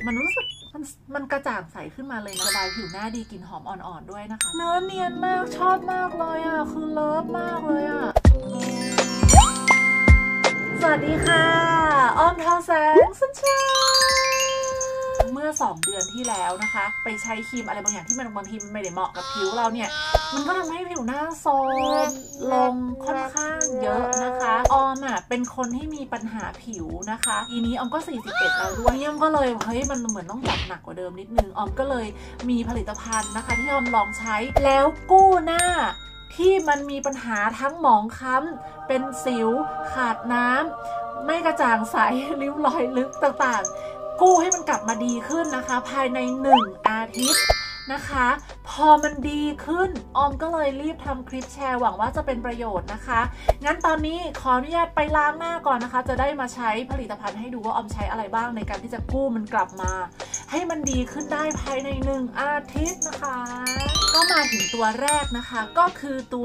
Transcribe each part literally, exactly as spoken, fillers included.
มันรู้สึกมันมันกระจ่างใสขึ้นมาเลยนะสบายผิวหน้าดีกลิ่นหอมอ่อนๆด้วยนะคะเนื้อเนียนมากชอบมากเลยอ่ะคือเลิฟมากเลยอ่ะสวัสดีค่ะอ้อมทองแสงสัญชัยเมื่อสองเดือนที่แล้วนะคะไปใช้ครีมอะไรบางอย่างที่มันบางทีมันไม่ได้เหมาะกับผิวเราเนี่ยมันก็ทำให้ผิวหน้าโทรมลงค่อนข้างเยอะนะคะออมอ่ะเป็นคนที่มีปัญหาผิวนะคะทีนี้ออมก็สี่สิบเอ็ดแล้วด้วยออมก็เลยเฮ้ยมันเหมือนต้องจัดหนักกว่าเดิมนิดนึงออมก็เลยมีผลิตภัณฑ์นะคะที่ออมลองใช้แล้วกู้หน้าที่มันมีปัญหาทั้งหมองคล้ำเป็นสิวขาดน้ำไม่กระจ่างใสริ้วรอยลึกต่างๆกู้ให้มันกลับมาดีขึ้นนะคะภายในหนึ่งอาทิตย์นะคะพอมันดีขึ้นออมก็เลยรีบทำคลิปแชร์หวังว่าจะเป็นประโยชน์นะคะงั้นตอนนี้ขออนุญาตไปล้างหน้าก่อนนะคะจะได้มาใช้ผลิตภัณฑ์ให้ดูว่าออมใช้อะไรบ้างในการที่จะกู้มันกลับมาให้มันดีขึ้นได้ภายในหนึ่งอาทิตย์นะคะก็มาถึงตัวแรกนะคะก็คือตัว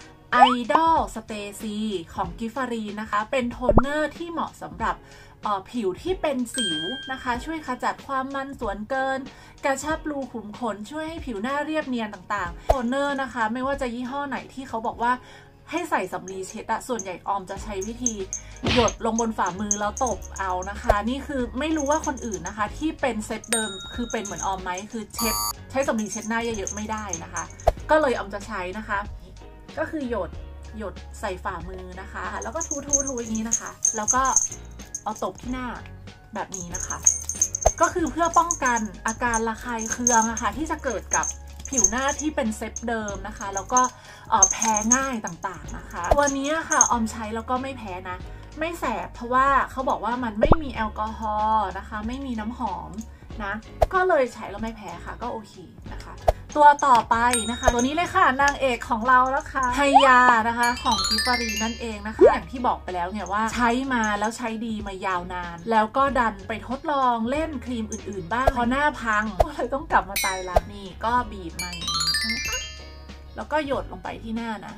Idol Stacy ของกิฟฟารีนะคะเป็นโทนเนอร์ที่เหมาะสำหรับผิวที่เป็นสิวนะคะช่วยขจัดความมันส่วนเกินกระชับรูขุมขนช่วยให้ผิวหน้าเรียบเนียนต่างๆโทนเนอร์นะคะไม่ว่าจะยี่ห้อไหนที่เขาบอกว่าให้ใส่สำลีเช็ดอะส่วนใหญ่ออมจะใช้วิธีหยดลงบนฝ่ามือแล้วตบเอานะคะนี่คือไม่รู้ว่าคนอื่นนะคะที่เป็นเซตเดิมคือเป็นเหมือนออมไหมคือเช็ดใช้สำลีเช็ดหน้าเยอะๆไม่ได้นะคะก็เลยออมจะใช้นะคะก็คือหยดหยดใส่ฝ่ามือนะคะแล้วก็ทูๆๆอย่างนี้นะคะแล้วก็เอาตบที่หน้าแบบนี้นะคะก็คือเพื่อป้องกันอาการระคายเคืองอะค่ะที่จะเกิดกับผิวหน้าที่เป็นเซตเดิมนะคะแล้วก็แพ้ง่ายต่างๆนะคะตัวนี้ค่ะออมใช้แล้วก็ไม่แพ้นะไม่แสบเพราะว่าเขาบอกว่ามันไม่มีแอลกอฮอล์นะคะไม่มีน้ำหอมนะก็เลยใช้แล้วไม่แพ้ค่ะก็โอเคนะคะตัวต่อไปนะคะตัวนี้เลยค่ะนางเอกของเราแล้วค่ะไฮยานะคะของกิฟฟารีนั่นเองนะคะอย่างที่บอกไปแล้วเนี่ยว่าใช้มาแล้วใช้ดีมายาวนานแล้วก็ดันไปทดลองเล่นครีมอื่นๆบ้างพอหน้าพังก็เลยต้องกลับมาตายรักนี่ก็บีบมาอย่างนี้ใช่ไหมคะแล้วก็หยดลงไปที่หน้านะ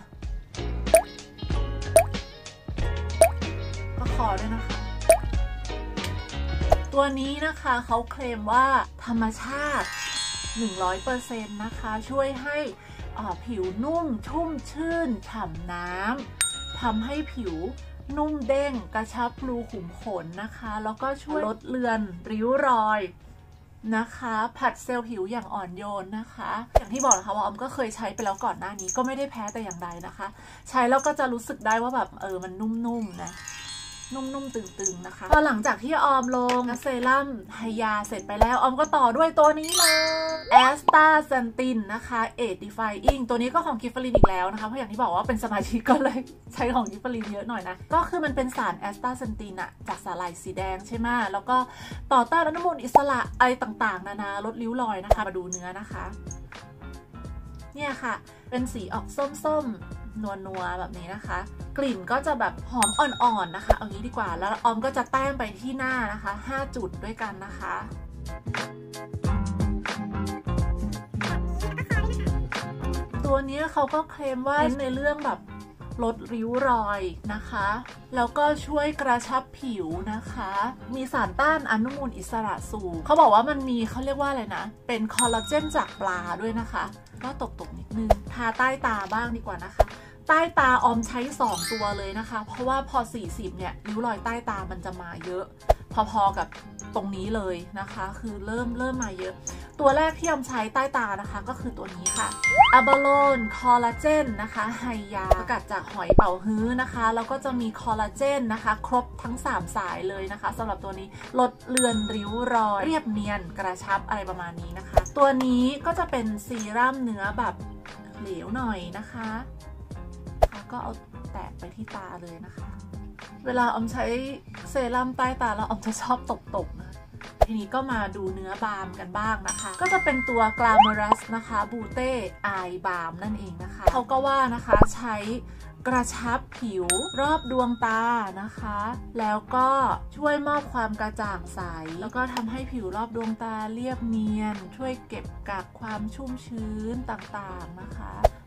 ก็คอด้วยนะคะตัวนี้นะคะเขาเคลมว่าธรรมชาติ หนึ่งร้อยเปอร์เซ็นต์ นะคะช่วยให้ผิวนุ่มชุ่มชื่นฉ่ำน้ำทำให้ผิวนุ่มเด้งกระชับรูขุมขนนะคะแล้วก็ช่วยลดเลือนริ้วรอยนะคะผัดเซลล์ผิวอย่างอ่อนโยนนะคะอย่างที่บอกนะคะว่าออมก็เคยใช้ไปแล้วก่อนหน้านี้ก็ไม่ได้แพ้แต่อย่างใดนะคะใช้แล้วก็จะรู้สึกได้ว่าแบบเออมันนุ่มๆนะนุ่มๆตึงๆนะคะพอหลังจากที่ออมลงเซรั่มไฮยาเสร็จไปแล้วออมก็ต่อด้วยตัวนี้เลยแอสตาเซนตินนะคะเอทดิฟายอิงตัวนี้ก็ของกิฟฟารีนอีกแล้วนะคะเพราะอย่างที่บอกว่าเป็นสมาชิกก็เลยใช้ของกิฟฟารีนเยอะหน่อยนะก็คือมันเป็นสารแอสตาเซนตินอะจากสาหร่ายสีแดงใช่ไหมแล้วก็ต่อต้านอนุมูลอิสระอะไรต่างๆนานาลดริ้วรอยนะคะมาดูเนื้อนะคะเนี่ยค่ะเป็นสีออกส้มๆนัวๆแบบนี้นะคะกลิ่นก็จะแบบหอมอ่อนๆนะคะเอางี้ดีกว่าแล้วออมก็จะแต้มไปที่หน้านะคะห้าจุดด้วยกันนะคะตัวนี้เขาก็เคลมว่าในเรื่องแบบลดริ้วรอยนะคะแล้วก็ช่วยกระชับผิวนะคะมีสารต้านอนุมูลอิสระสูงเขาบอกว่ามันมีเขาเรียกว่าอะไรนะเป็นคอลลาเจนจากปลาด้วยนะคะก็ตบๆนิดนึงทาใต้ตาบ้างดีกว่านะคะใต้ตาออมใช้สองตัวเลยนะคะเพราะว่าพอสี่สิบเนี่ยริ้วรอยใต้ตามันจะมาเยอะพอๆกับตรงนี้เลยนะคะคือเริ่มเริ่มมาเยอะตัวแรกที่ออมใช้ใต้ตานะคะก็คือตัวนี้ค่ะอะบาโลนคอลลาเจนนะคะไฮยาสกัดจากหอยเป๋าฮื้อนะคะแล้วก็จะมีคอลลาเจนนะคะครบทั้งสามสายเลยนะคะสำหรับตัวนี้ลดเลือนริ้วรอยเรียบเนียนกระชับอะไรประมาณนี้นะคะตัวนี้ก็จะเป็นซีรั่มเนื้อแบบเหลวหน่อยนะคะก็เอาแตะไปที่ตาเลยนะคะเวลาออมใช้เซรั่มใต้ตาแล้วออมจะชอบตบๆนะทีนี้ก็มาดูเนื้อบาล์มกันบ้างนะคะก็จะเป็นตัว Glamorous นะคะบูเต้ไอบาล์มนั่นเองนะคะเขาก็ว่านะคะใช้กระชับผิวรอบดวงตานะคะแล้วก็ช่วยมอบความกระจ่างใสแล้วก็ทำให้ผิวรอบดวงตาเรียบเนียนช่วยเก็บกักความชุ่มชื้นต่างๆนะคะ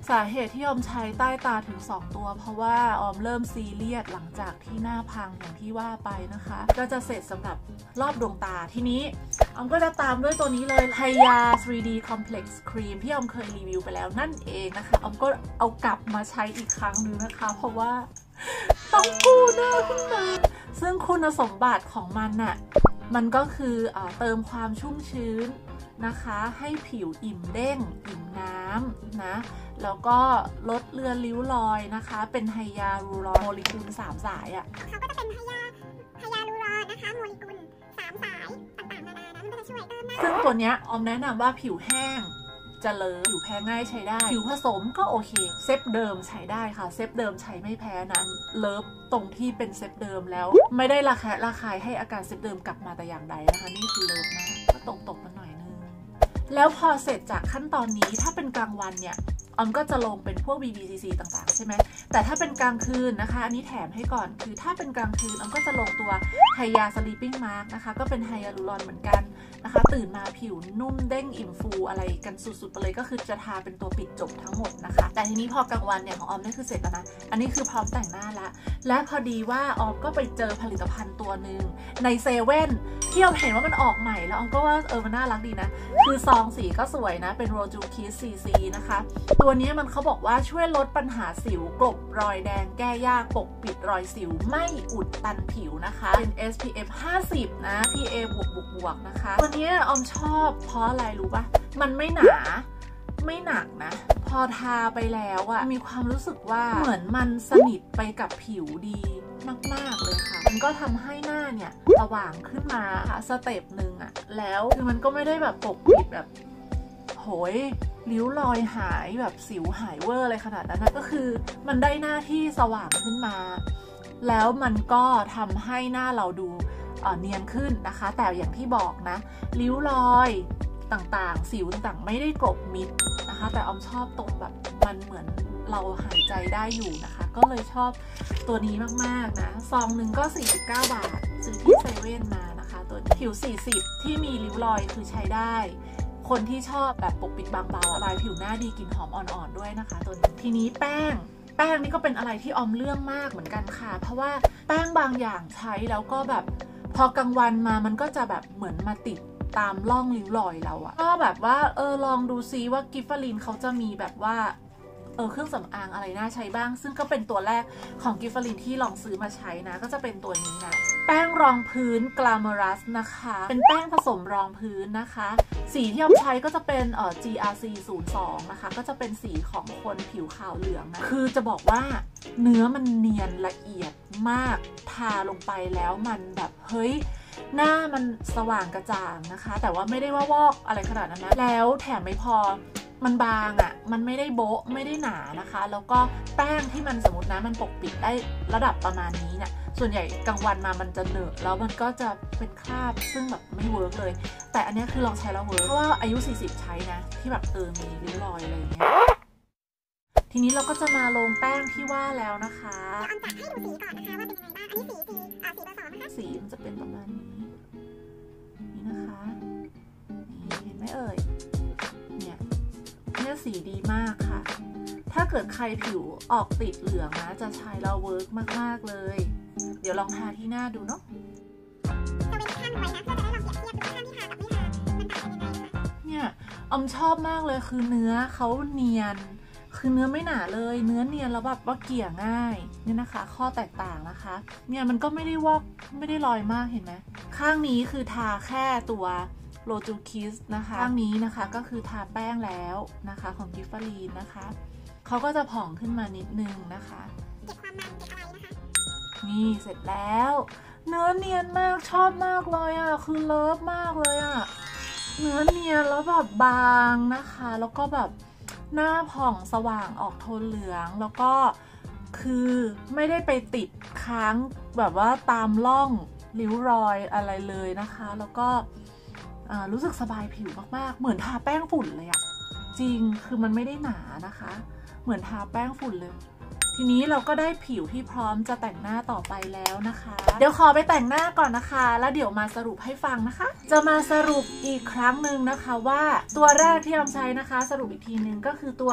สาเหตุที่ออมใช้ใต้ตาถึงสองตัวเพราะว่าออมเริ่มซีเรียสหลังจากที่หน้าพังอย่างที่ว่าไปนะคะก็จะเสร็จสำหรับรอบดวงตาทีนี้ออมก็จะตามด้วยตัวนี้เลยไฮยา ทรี ดี Complex Cream ที่ออมเคยรีวิวไปแล้วนั่นเองนะคะออมก็เอากลับมาใช้อีกครั้งนึงนะคะเพราะว่าต้องกู้หน้าขึ้นมาซึ่งคุณสมบัติของมันน่ะมันก็คือเติมความชุ่มชื้นนะคะให้ผิวอิ่มเด้งอิ่มน้ำนะแล้วก็ลดเลือนริ้วรอยนะคะเป็นไฮยาลูรอนโมเลกุลสามสายอ่ะเขาก็จะเป็นไฮยาไฮยาลูรอนนะคะโมเลกุลสามสายต่างๆนานานะมันก็จะช่วยเติมซึ่งตัวเนี้ยออมแนะนำว่าผิวแห้งจะเลอะผิวแพ้ง่ายใช้ได้ผิวผสมก็โอเคเซฟเดิมใช้ได้ค่ะเซฟเดิมใช้ไม่แพ้นั้นเลิฟตรงที่เป็นเซฟเดิมแล้วไม่ได้ระแคะระคายให้อาการเซฟเดิมกลับมาแต่อย่างใดนะคะนี่คือเลิฟมากก็ตกตกมาหน่อยนึงแล้วพอเสร็จจากขั้นตอนนี้ถ้าเป็นกลางวันเนี่ยออมก็จะลงเป็นพวก บี บี ซี ซี ต่างๆใช่ไหมแต่ถ้าเป็นกลางคืนนะคะอันนี้แถมให้ก่อนคือถ้าเป็นกลางคืนออมก็จะลงตัวไฮยา Sleeping Mask นะคะก็เป็นไฮยาลูรอนเหมือนกันนะคะตื่นมาผิวนุ่มเด้งอิ่มฟูอะไรกันสุดๆไปเลยก็คือจะทาเป็นตัวปิดจบทั้งหมดนะคะแต่ทีนี้พอกลางวันเนี่ยของออมนี่คือเสร็จแล้วนะอันนี้คือพร้อมแต่งหน้าละและพอดีว่าออมก็ไปเจอผลิตภัณฑ์ตัวหนึ่งในเซเว่นที่ออมเห็นว่ามันออกใหม่แล้วออมก็ว่าเออมันน่ารักดีนะคือซองสีก็สวยนะเป็น Roju Kiss ซี ซี นะคะตัวนี้มันเขาบอกว่าช่วยลดปัญหาสิวกลบรอยแดงแก้ยากปกปิดรอยสิวไม่อุดตันผิวนะคะเป็น เอส พี เอฟ ห้าสิบนะ พี เอ บวกบวกบวกนะคะตัวนี้ออมชอบเพราะอะไรรู้ปะมันไม่หนาไม่หนักนะพอทาไปแล้วอะมีความรู้สึกว่าเหมือนมันสนิทไปกับผิวดีมากๆเลยค่ะมันก็ทำให้หน้าเนี่ยสว่างขึ้นมาค่ะสเต็ปหนึ่งอะแล้วคือมันก็ไม่ได้แบบปกปิดแบบโหยริ้วรอยหายแบบสิวหายเวอร์อะไรขนาดนั้นนะก็คือมันได้หน้าที่สว่างขึ้นมาแล้วมันก็ทำให้หน้าเราดูเนียนขึ้นนะคะแต่อย่างที่บอกนะริ้วรอยต่างๆสิวต่างๆไม่ได้กลบมิดนะคะแต่ออมชอบตรงแบบมันเหมือนเราหายใจได้อยู่นะคะก็เลยชอบตัวนี้มากๆนะซองหนึ่งก็สี่สิบเก้าบาทซื้อที่เซเว่นมานะคะตัวผิวสี่สิบที่มีริ้วรอยคือใช้ได้คนที่ชอบแบบปกปิดบางเบาลายผิวหน้าดีกลิ่นหอมอ่อนๆด้วยนะคะตัวนี้ทีนี้แป้งแป้งนี่ก็เป็นอะไรที่ออมเรื่องมากเหมือนกันค่ะเพราะว่าแป้งบางอย่างใช้แล้วก็แบบพอกลางวันมามันก็จะแบบเหมือนมาติดตามร่องริ้วรอยเราอะก็แบบว่าเออลองดูซิว่ากิฟฟาลินเขาจะมีแบบว่าเออเครื่องสำอางอะไรน่าใช้บ้างซึ่งก็เป็นตัวแรกของกิฟฟาลินที่ลองซื้อมาใช้นะก็จะเป็นตัวนี้นะแป้งรองพื้น Glamorous นะคะเป็นแป้งผสมรองพื้นนะคะสีที่ออมใช้ก็จะเป็นเอ่อ จี อาร์ ซี ศูนย์สองนะคะก็จะเป็นสีของคนผิวขาวเหลืองนะคือจะบอกว่าเนื้อมันเนียนละเอียดมากทาลงไปแล้วมันแบบเฮ้ยหน้ามันสว่างกระจ่างนะคะแต่ว่าไม่ได้ว่าวอกอะไรขนาดนั้นนะแล้วแถมไม่พอมันบางอะ่ะมันไม่ได้โบ๊ะไม่ได้หนานะคะแล้วก็แป้งที่มันสมมตินะมันปกปิดได้ระดับประมาณนี้เนี่ยส่วนใหญ่กลางวันมามันจะเหนอะแล้วมันก็จะเป็นคราบซึ่งแบบไม่เวิร์กเลยแต่อันนี้คือลองใช้แล้วเวิร์กเพราะว่าอายุสี่สิบใช้นะที่แบบเออมีริ้วรอยอะไรอย่างเงี้ยทีนี้เราก็จะมาลงแป้งที่ว่าแล้วนะคะเดี๋ยวออมจะให้ดูสีก่อนนะคะว่าเป็นยังไงบ้างอันนี้สีสีอ่าสีเบอร์สองนะคะสีมันจะเป็นประมาณนี้นี่นะคะนี่เห็นไหมเอ่ยเนี่ยเนี่ยสีดีมากค่ะถ้าเกิดใครผิวออกติดเหลืองนะจะใช้แล้วเวิร์กมากๆเลยเดี๋ยวลองทาที่หน้าดูเนาะจะเว้นข้างไว้นะเพื่อจะได้ลองเปรียบเทียบดูว่าข้างที่ทากับไม่ทามันต่างกันยังไงคะเนี่ยออมชอบมากเลยคือเนื้อเขาเนียนคือเนื้อไม่หนาเลยเนื้อเนียนแล้วแบบว่าเกลี่ยง่ายนี่นะคะข้อแตกต่างนะคะเนี่ยมันก็ไม่ได้วอกไม่ได้ลอยมากเห็นไหมข้างนี้คือทาแค่ตัวโรจูคิสนะคะข้างนี้นะคะก็คือทาแป้งแล้วนะคะของกิฟฟาลีนนะคะเขาก็จะผ่องขึ้นมานิดนึงนะคะเก็บความมันเก็บอะไรนะคะนี่เสร็จแล้วเนื้อเนียนมากชอบมากเลยอ่ะคือเลิฟมากเลยอ่ะเนื้อเนียนแล้วแบบบางนะคะแล้วก็แบบหน้าผ่องสว่างออกโทนเหลืองแล้วก็คือไม่ได้ไปติดค้างแบบว่าตามร่องริ้วรอยอะไรเลยนะคะแล้วก็รู้สึกสบายผิวมากๆเหมือนทาแป้งฝุ่นเลยอะจริงคือมันไม่ได้หนานะคะเหมือนทาแป้งฝุ่นเลยทีนี้เราก็ได้ผิวที่พร้อมจะแต่งหน้าต่อไปแล้วนะคะเดี๋ยวขอไปแต่งหน้าก่อนนะคะแล้วเดี๋ยวมาสรุปให้ฟังนะคะจะมาสรุปอีกครั้งหนึ่งนะคะว่าตัวแรกที่ออมใช้นะคะสรุปอีกทีนึงก็คือตัว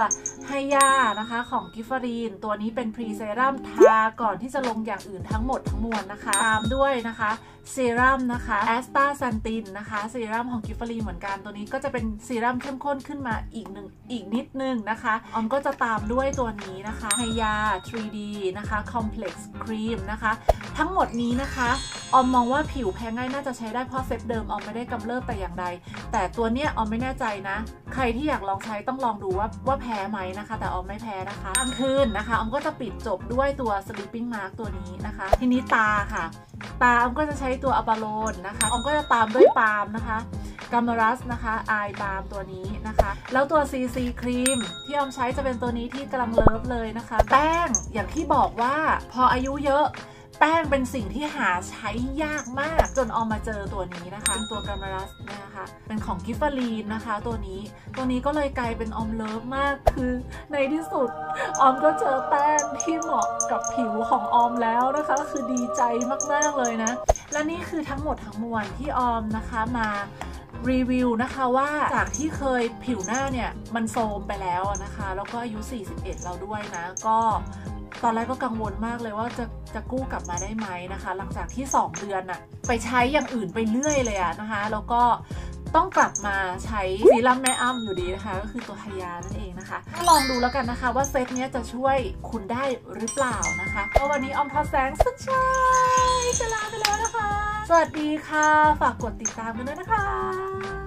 ไฮยานะคะของกิฟฟารีนตัวนี้เป็นพรีเซรั่มทาก่อนที่จะลงอย่างอื่นทั้งหมดทั้งมวลนะคะตามด้วยนะคะเซรั่มนะคะแอสตาซันตินนะคะเซรั่มของกิฟฟารีนเหมือนกันตัวนี้ก็จะเป็นเซรั่มเข้มข้นขึ้นมาอีกหนึ่งอีกนิดนึงนะคะออมก็จะตามด้วยตัวนี้นะคะไฮยา ทรี ดี นะคะคอมเพล็กซ์ครีมนะคะทั้งหมดนี้นะคะออมมองว่าผิวแพ้ง่ายน่าจะใช้ได้เพราะเซตเดิมออมไม่ได้กำเริบแต่อย่างใดแต่ตัวเนี้ยออมไม่แน่ใจนะใครที่อยากลองใช้ต้องลองดูว่าว่าแพ้ไหมนะคะแต่ออมไม่แพ้นะคะกลางคืนนะคะออมก็จะปิดจบด้วยตัว sleeping mask ตัวนี้นะคะทีนี้ตาค่ะตาออมก็จะใช้ตัวอัปาโลนนะคะออมก็จะตามด้วยปาล์มนะคะกามารัสนะคะไอปาล์มตัวนี้นะคะแล้วตัว ซี ซี ครีมที่ออมใช้จะเป็นตัวนี้ที่กำลังเลิฟเลยนะคะแป้งอย่างที่บอกว่าพออายุเยอะแป้งเป็นสิ่งที่หาใช้ยากมากจนออมมาเจอตัวนี้นะคะเป็นตัวกามารัสนะคะเป็นของกิฟฟารีนนะคะตัวนี้ตัวนี้ก็เลยกลายเป็นออมเลิฟมากคือในที่สุดออมก็เจอแป้งที่เหมาะกับผิวของออมแล้วนะคะคือดีใจมากๆเลยนะและนี่คือทั้งหมดทั้งมวลที่ออมนะคะมารีวิวนะคะว่าจากที่เคยผิวหน้าเนี่ยมันโทรมไปแล้วนะคะแล้วก็อายุสี่สิบเอ็ดแล้วด้วยนะก็ตอนแรกก็กังวลมากเลยว่าจะจะกู้กลับมาได้ไหมนะคะหลังจากที่สองเดือนอะไปใช้อย่างอื่นไปเรื่อยเลยอะนะคะแล้วก็ต้องกลับมาใช้ซีรั่มแม่อ้ำอยู่ดีนะคะก็คือตัวไฮยานั่นเองนะคะลองดูแล้วกันนะคะว่าเซตนี้จะช่วยคุณได้หรือเปล่านะคะก็วันนี้ออมทอแสงสุดชายจะลาไปแล้วนะคะสวัสดีค่ะฝากกดติดตามกันด้วยนะคะ